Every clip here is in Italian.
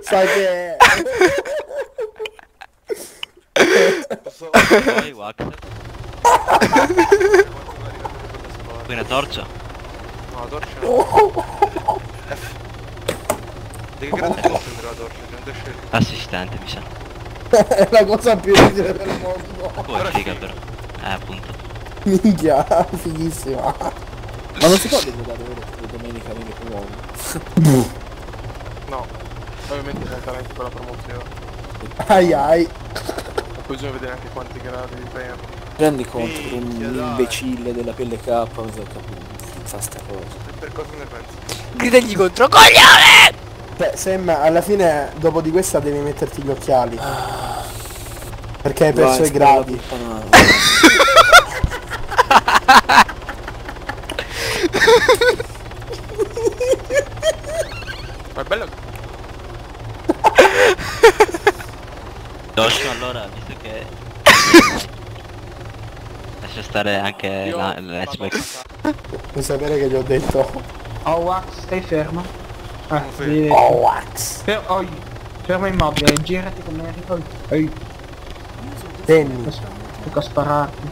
Sai che... Vai, Wax. Qui una torcia? No, la torcia no. Di che grado devo prendere la torcia? Che non ti ho scelto. Assistente, mi sa. È la cosa più utile del mondo. Poi figa però. Appunto. Minchia, fighissima. Ma non si può dedicare le domenica nei uomo. No. Ovviamente sei talenti con la promozione. Ai ai. E poi bisogna vedere anche quanti gradi di prima. Rendi conto per un Minchia, dai. imbecille della pelle K, non so capire. Fa sta cosa. E per cosa ne pensi? Gridagli contro coglione! Beh, Sam, alla fine dopo di questa devi metterti gli occhiali. Perché hai perso i gradi. Ma è bello. Joshua, allora, visto che... lascia stare anche l'hatchback. Vuoi sapere che gli ho detto? Oh Wax, stai fermo. fermo. Oh, wax. Fermo immobile, girati come eri. Danny. Tocca spararti.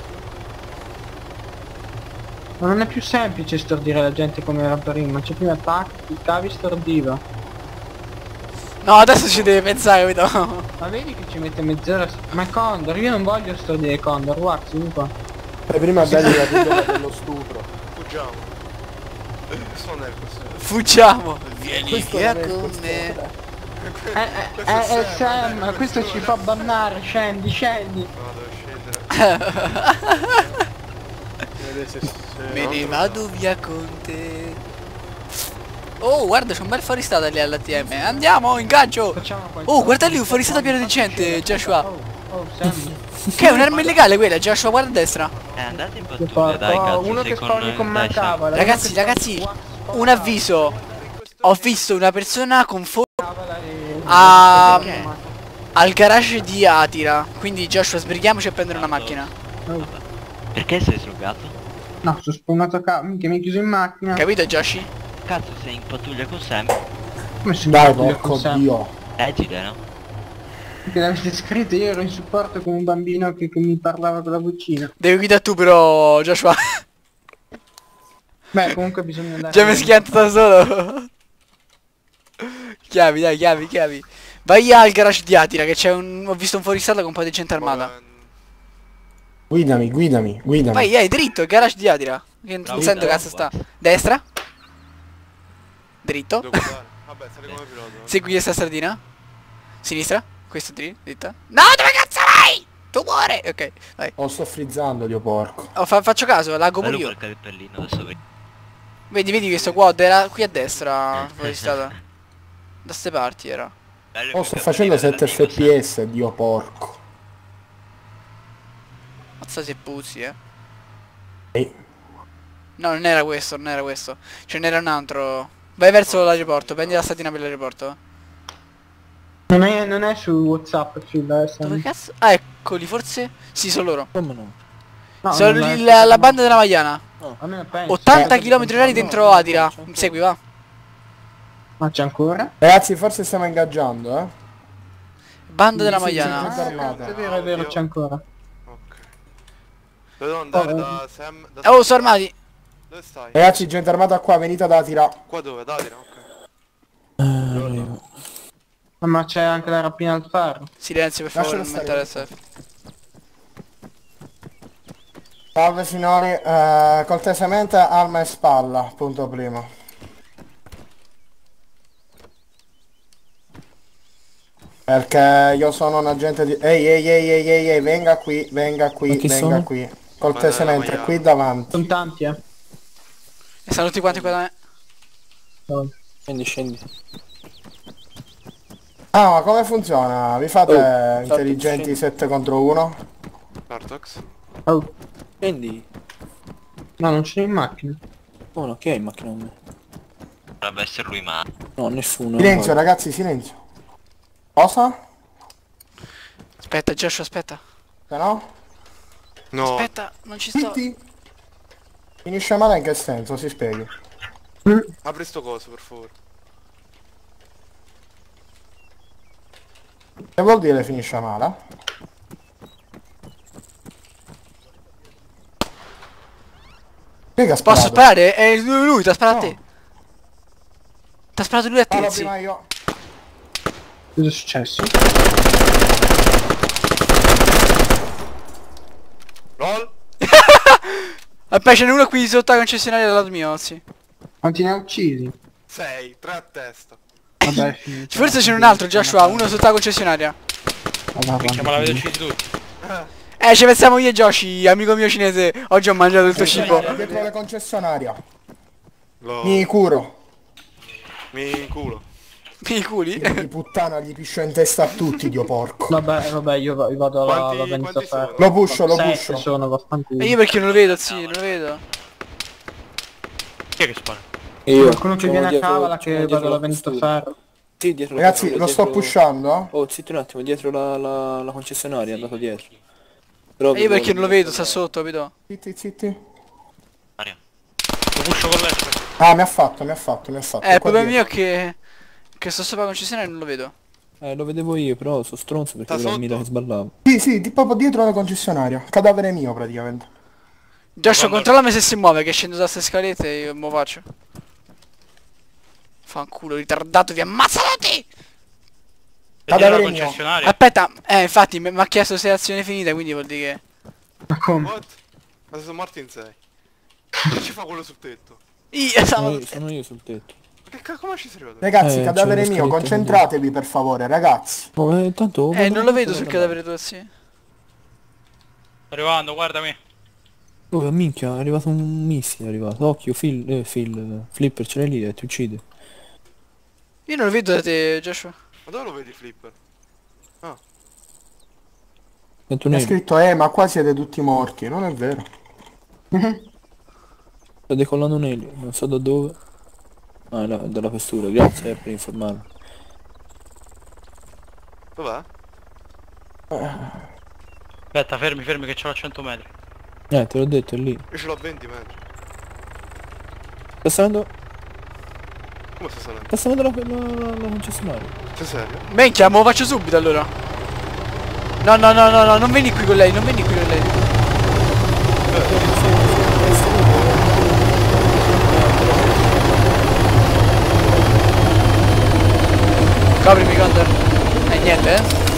Ma non è più semplice stordire la gente come era prima, c'è prima attacchi, cavi stordiva. No, adesso ci devi pensare, capito? Ma vedi che ci mette mezz'ora? Ma Condor, io non voglio stordire Condor, Wax, vieni qua. E prima dagli la pillola dello stupro. Fuggiamo. Questo non è il questo. Fuggiamo. Vieni Questo via non è il con me. costone. Sam, questo ci fa bannare, scendi. No, devo scendere. Vedete se... Me ne vado via con te. Oh, guarda, c'è un bel fuoristrada lì all'ATM. Andiamo, ingaggio. Facciamo Oh, guarda lì, un fuoristrada pieno di gente, Joshua. Oh, Sam. Che è un'arma illegale quella, Joshua, guarda a destra. Andate in Che pattuglia, dai, porco, cazzo, uno sei che spawni con dai, Sam. Mancava. Ragazzi, un avviso. Ho visto una persona con al garage di Atira. Quindi Joshua, sbrighiamoci a prendere una macchina. Perché sei slogato? No, sono spawnato che mi ha chiuso in macchina. Capito, Joshi? Cazzo, sei in pattuglia con Sam? Come si Dai, muove porco con Sam? Dio. Leggile, no? Perché l'avete scritto, io ero in supporto con un bambino che mi parlava con la vocina. Devi guidare tu però, Joshua. Beh, comunque bisogna andare... Già mi schianto da solo. Chiavi, dai, chiavi. Vai al garage di Atira, che c'è un... Ho visto un fuoristrada con un po' di gente armata. Guidami. Vai, dritto, il garage di Atira. Che non sento cazzo sta. Destra. Dritto. Devo guardare. Vabbè, sale come pilota. Segui questa stradina. Sinistra. Questa dritta. No, dove cazzo vai? Tu muore. Ok, vai. Oh, sto frizzando, Dio porco. Oh, faccio caso, lago pure Bello io. per il pellino, adesso vedi. Vedi questo quad era qui a destra. Fuori strada. Da ste parti era. Bello Oh, che sto il facendo pellino 7 della Nino, fps, Dio porco. Mazza se puzzi, Ehi. No, non era questo. Ce n'era un altro. Vai verso l'aeroporto, prendi la statina per l'aeroporto. Non è su WhatsApp, Phil, Dove cazzo? Ah, eccoli, forse? Sì, sono loro. Come no? No, Sono non è- la banda della Magliana. Almeno penso. 80 km/h dentro Atira. Mi segui, va? Ma c'è ancora? Ragazzi, forse stiamo ingaggiando, eh? Banda della Sì, Magliana. sì, armata. È vero, c'è ancora. Ok. Dove devo andare da Sam? Da Oh, sono armati. Dove stai? Ragazzi, gente armata qua, venite da Atira. Qua dove? Dadina, ok. Ma c'è anche la rapina al faro. Silenzio, per favore, non Lascialo mettere stare. SF. Salve signori, cortesemente arma e spalla, punto primo. Perché io sono un agente di... Ehi, venga qui. Cortesemente, Ma no, qui davanti. Sono tanti, E stanno tutti quanti qua da me. Scendi. Ah, ma come funziona? Vi fate intelligenti 7 contro 1? Bartox? Oh, Scendi. no, non ce n'è in macchina. Oh, no, chi è in macchina con me? Dovrebbe essere lui, ma... No, nessuno. Silenzio, ragazzi, silenzio. Cosa? Aspetta, Joshua, aspetta. Se no? No. Aspetta, non ci sto. Zitti. Finisce male in che senso? Si spieghi. Apri sto coso, per favore. Che vuol dire finisce male? Che ha sparato? Posso sparare? È lui, t'ha sparato a te. No. T'ha sparato lui a te, Sparo sì. prima io. Cosa è successo? LOL. Vabbè, ce n'è uno qui sotto la concessionaria dal lato mio, sì. Quanti ne ha uccisi? 6, 3 a testa. Vabbè, è finito. Forse c'è un altro, Joshua, uno sotto la concessionaria. Vabbè, Ma l'avete uccisi tutti. Ci pensiamo io e Joshi, amico mio cinese. Oggi ho mangiato il tuo cibo. Dietro la concessionaria. LOL. Mi curo. Mi culo. I culi. Di puttana gli piscio in testa a tutti, dio porco. vabbè, io vado alla Quanti vendita sono? ferro. Lo pusho, lo 7 pusho. sono, vaffanculo. E io perché non lo vedo, sì, non lo vedo. Chi è che spara? Qualcuno che viene a cavala che vado alla vendita ferro. Sì, dietro la Ragazzi, questura, lo sto dietro- pushando. Oh, zitto un attimo, dietro la concessionaria, è andato dietro. Però E io perché non lo vedo, sta sotto, capito? Zitti, zitti. Mario. Lo puscio con l'S. Ah, mi ha fatto. Il Qua problema dietro. mio è che sto sopra la concessionaria e non lo vedo. Lo vedevo io, però sono stronzo perché Sta avevo la sotto? mira che sballavo. Sì, proprio dietro la concessionaria. Cadavere mio, praticamente. Joshua, Quando- controllami se si muove, che scendo da ste scalette e io mo faccio. Fanculo, ritardato, vi ammazza tutti! Cadavere la mio. concessionaria. Aspetta, infatti mi ha chiesto se è azione finita, quindi vuol dire Ma come? What? Ma sono morti in 6. Che ci fa quello sul tetto? che... Io Sono stavo... io, sono io sul tetto. Che come ci sei arrivato? Ragazzi, c'è cadavere uno mio, scheletro concentratevi per favore, ragazzi. Oh, intanto... non lo vedo sul cadavere tuo, sì. Sto arrivando, guardami. Oh, minchia, è arrivato un missile, è arrivato. Occhio, Flipper ce l'hai lì e ti uccide. Io non lo vedo da te, Joshua. Ma dove lo vedi Flipper? Sento Mi ha un scritto, ma qua siete tutti morti. Non è vero. sto decollando un elio, non so da dove. Ah, no, dalla questura, grazie per informarmi. Dov'è? Aspetta, fermi che ce l'ho a 100 metri. Te l'ho detto, è lì. Io ce l'ho a 20 metri. Sta salendo... Come stai salendo? Sta salendo la concessionaria. Sei serio? Minchia, me lo faccio subito allora. No, non vieni qui con lei, non vieni qui con lei. Coprimi, Condor. Niente,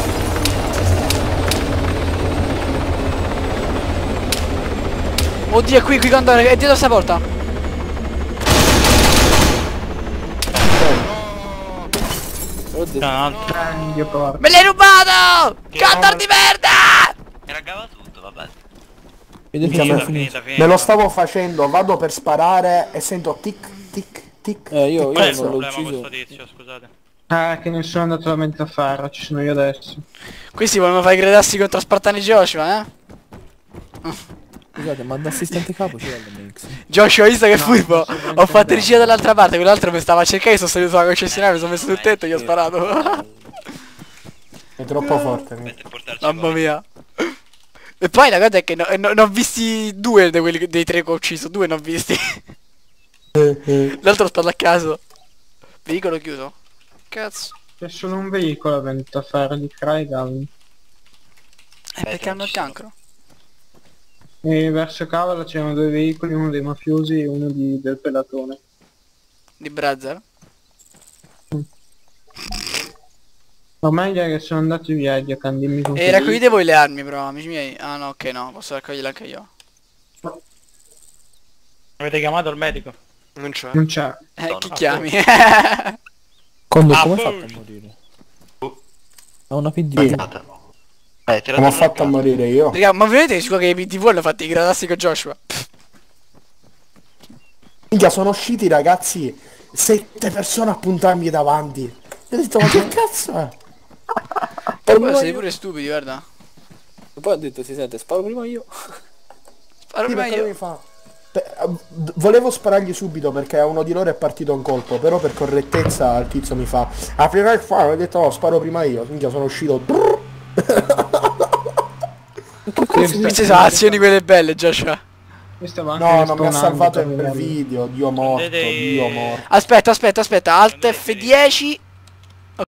Oddio, è qui, Condor, è dietro sta porta. Te l'ho detto. No, no, Prendi, porca. Me l'hai rubato! Condor di merda! Mi raggava tutto, vabbè. Vedete Minchia, che me- è finito. Me lo stavo facendo, vado per sparare e sento tic, tic, tic. Io qual è il non l'ho problema con ucciso. questo tizio, scusate? Che non sono andato alla vendita ferro, ci sono io adesso. Questi vogliono fare i gradassi contro Spartani Joshua, Scusate, ma da assistente capo c'è l'MX. Joshua, hai visto che furbo? non so Ho fatto niente. regia dall'altra parte, quell'altro mi stava a cercare, io sono salito sulla concessionaria, mi sono messo sul tetto e gli ho sparato. È troppo forte. Dovete portarci Mamma voi. mia. E poi la cosa è che ne ho visti due dei, dei tre che ho ucciso, due ne ho visti. L'altro sta a caso. Veicolo chiuso. Cazzo. C'è solo un veicolo a vendita ferro di Craigal. Perché hanno il cancro. E verso Cavala c'erano due veicoli, uno dei mafiosi e uno del pelatone. Di Brazzer. Ormai che sono andati via, dimmi con E chi- raccogliete voi le armi però, amici miei. Ah no, ok, no, posso raccoglierle anche io. Avete chiamato il medico? Non c'è. Non c'è. Chi chiami? Condor, Ah, come hai poi- fatto a morire? Oh. Ha una PD. Tirato Come ho in fatto a una morire io? Raga, ma vedete sicuro che i PTV hanno fatto i gradassi con Joshua? Minchia, sono usciti ragazzi 7 persone a puntarmi davanti. Io ho detto, ma che cazzo è? Poi siete pure stupidi, guarda. E poi ha detto, si sente, sparo prima io. Sparo Sì, prima perché io. lui fa... Volevo sparargli subito perché a uno di loro è partito un colpo, però per correttezza il tizio mi fa aprirà il faro, ho detto no, sparo prima io. Minchia, sono uscito. Queste sono azioni quelle belle, Joshua. Questo va anche No, non mi ha respawnando salvato per il vederlo. video, Dio morto, Prendete- Dio morto. Aspetta, Alt F10.